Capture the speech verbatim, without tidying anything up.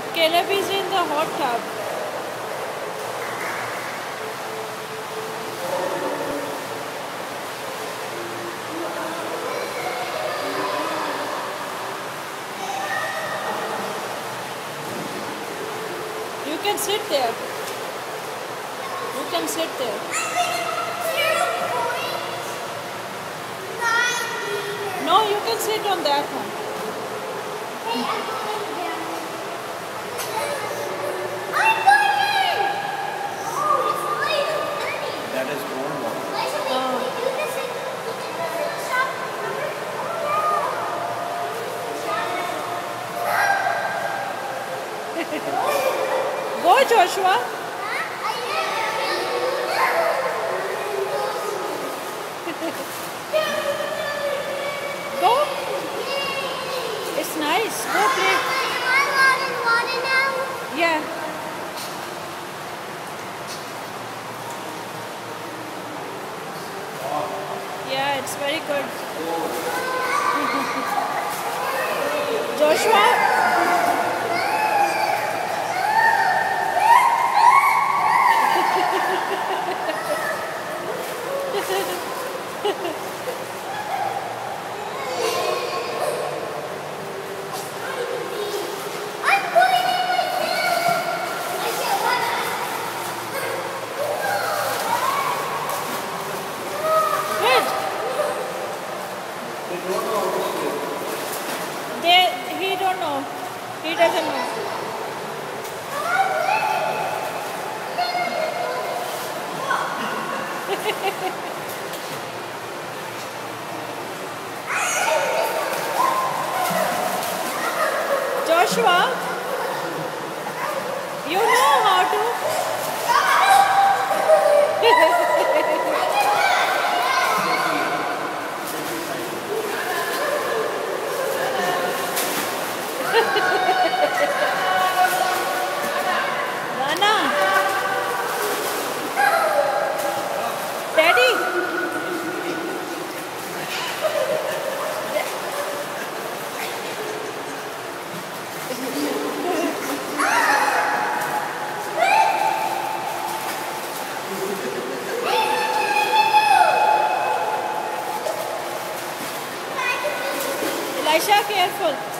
Caleb is in the hot tub. You can sit there. You can sit there. No, you can sit on that one. That is warm water. Go, Joshua. Go. It's nice. Go play. Am I allowed in water now? Yeah. Yeah, it's very good. Joshua? I'm going in right now. I said what? Good. They don't know how to swim. They, he don't know. He doesn't know. Joshua, you know how to. Rana, Daddy. Elisha, careful.